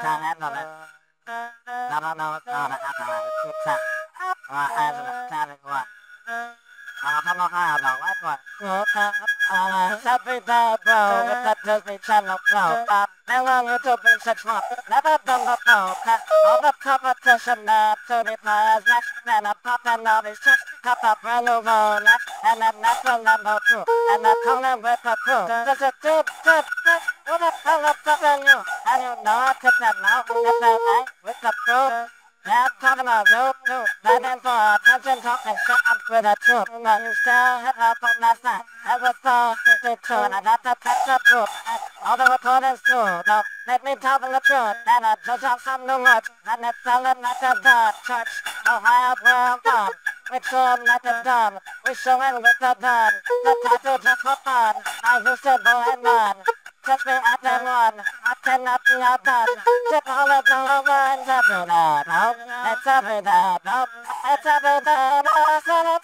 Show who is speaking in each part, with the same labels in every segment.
Speaker 1: Happy bad bro, that does me channel flow. Now I'm a top in such more. Never done the flow. All the competition now to the players next. Then I pop and all these tricks. Cup up run over next. And I'm natural number two. And I'm calling with a crew. There's a tip. What the hell up on you? And you know I took that now. If I ain't with the crew. Yeah, I'm talking about you, begging for attention, talking shit up with a truth. But you still hit up on last night. It was so 52, and I got to touch the proof. All the recordings true, though, let me tell them the truth. That I judge off some new words, and it's selling like a God. Church, Ohio, where I'm from. We tour like a dumb, we showing with the gun. The tattoo just for fun, I used to go and run. Just me at the one, I cannot be outdone. Tip all of the lines, every day, no. It's every day, no. It's every day, no. It's every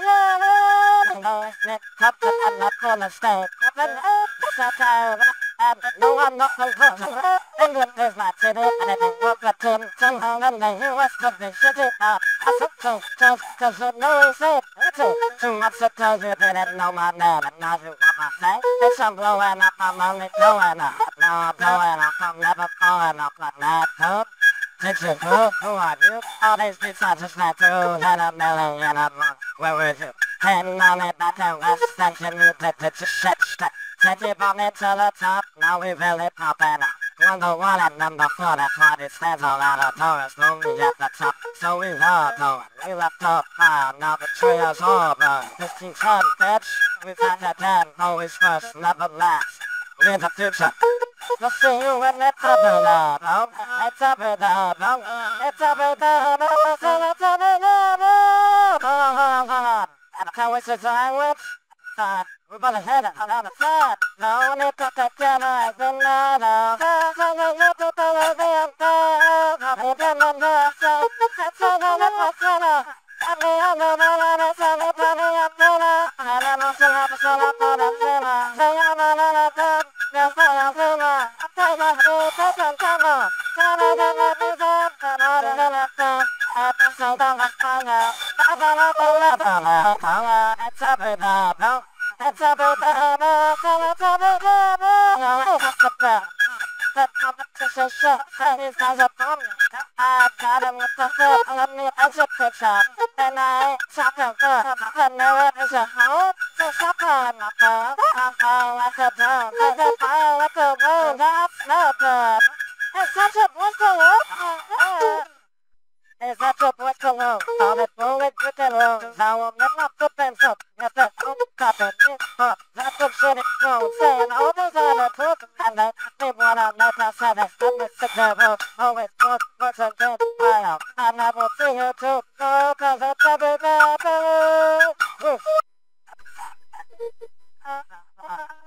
Speaker 1: day, no. Cup that I'm not gonna stay. It's a town, and no, I'm not so good. England is my city, and it ain't worth a tin. Somehow in the US of the city, I took two toes, cause you know it's it. Too much to tell you didn't know my name, and now you what I say. It's I'm blowing up, I'm only blowing up. Now I'm blowing up, I'm never blowing up like that, dude. Did you know who are you? All these beats are just like you, and a million of them. Where were you? Heading on it back and west, thinking you did the shit. Take it on it to the top, now we really popping up. Number one and number four, that's why it stands all out of Taurus, only at the top. So we all going, we left off high, now the trio's over. 15 ton, bitch, we've had that damn, always first, never last. We're the future. We'll see you when it's a bit up, oh. It's a bit up, oh. It's a bit up, oh. It's a bit up, oh. Hold on. And how is this language? We're gonna hit it on the side. No need to take care of the ladder. It's a the competition shit, these guys are bumming. I got him with the foot, let me exit picture. And I ain't talking good, I know it is a hole. So stop calling my phone, I'm falling like a dome. Cause if I like a wound, that's no good. It's such a blissful is that your voice cologne? All that bullet with the road. Now I'm not the pencil. Yes, that's all the cotton is hot. That's the shit it's wrong. Saying all those other talk. And then they wanna let us have it. I'm the devil. Always works against fire. I never see you too. No, cause it's every day.